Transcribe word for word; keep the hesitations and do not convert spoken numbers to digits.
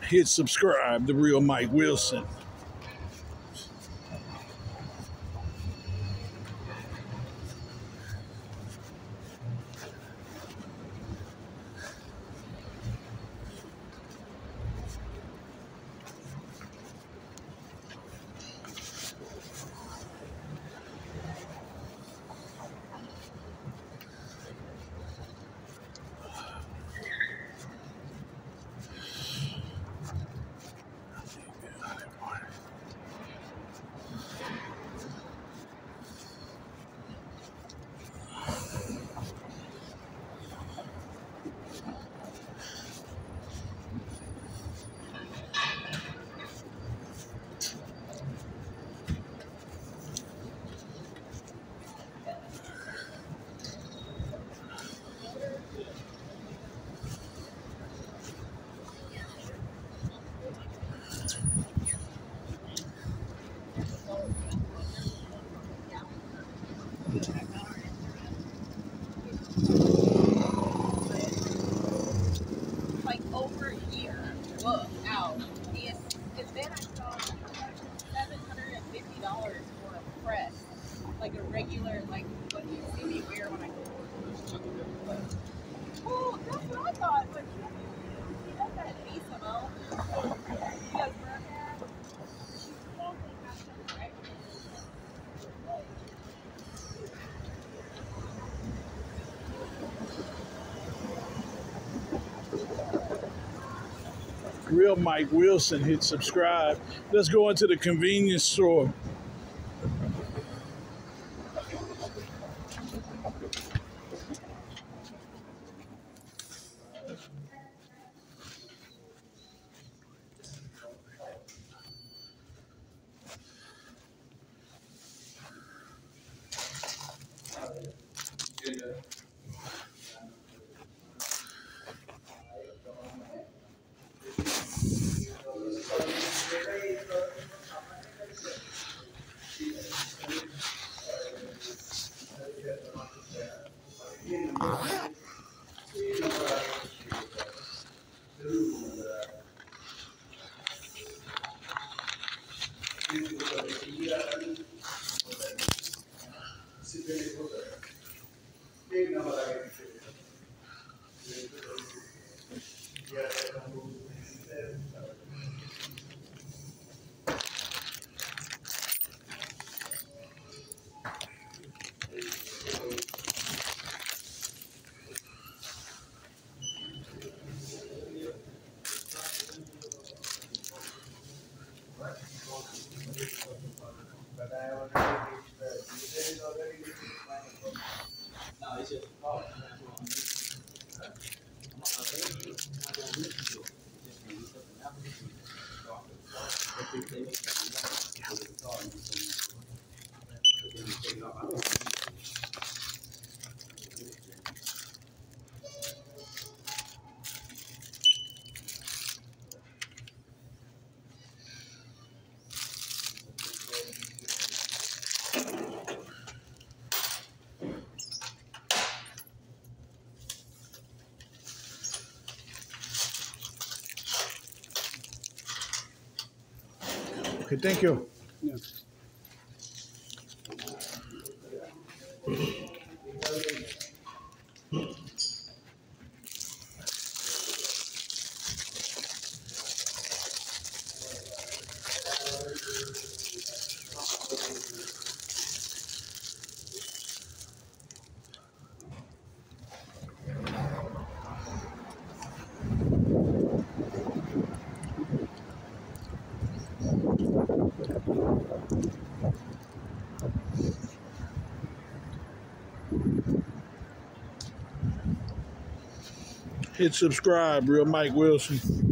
hit subscribe. The Real Mike Wilson. Like over here. Look, out. And, and then I saw seven hundred fifty dollars for a press. Like a regular, like what you see me wear when I go to work. Oh, that's what I thought. But she does that at A S M O. She does wear that. She's totally got some right. Real Mike Wilson, hit subscribe. Let's go into the convenience store. Okay, thank you. Yeah. Hit subscribe, Real Mike Wilson.